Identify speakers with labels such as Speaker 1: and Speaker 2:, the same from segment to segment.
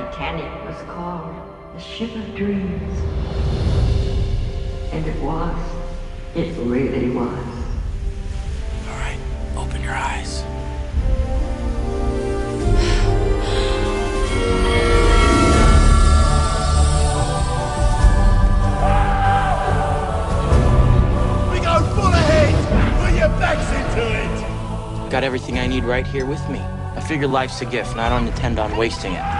Speaker 1: Titanic was called the ship of dreams. And it was. It really was.
Speaker 2: All right, open your eyes.
Speaker 3: We go full ahead! Put your backs into it!
Speaker 2: Got everything I need right here with me. I figure life's a gift, and I don't intend on wasting it.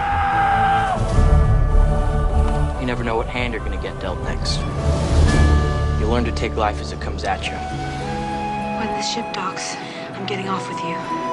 Speaker 2: You never know what hand you're gonna get dealt next. You learn to take life as it comes at you.
Speaker 4: When the ship docks, I'm getting off with you.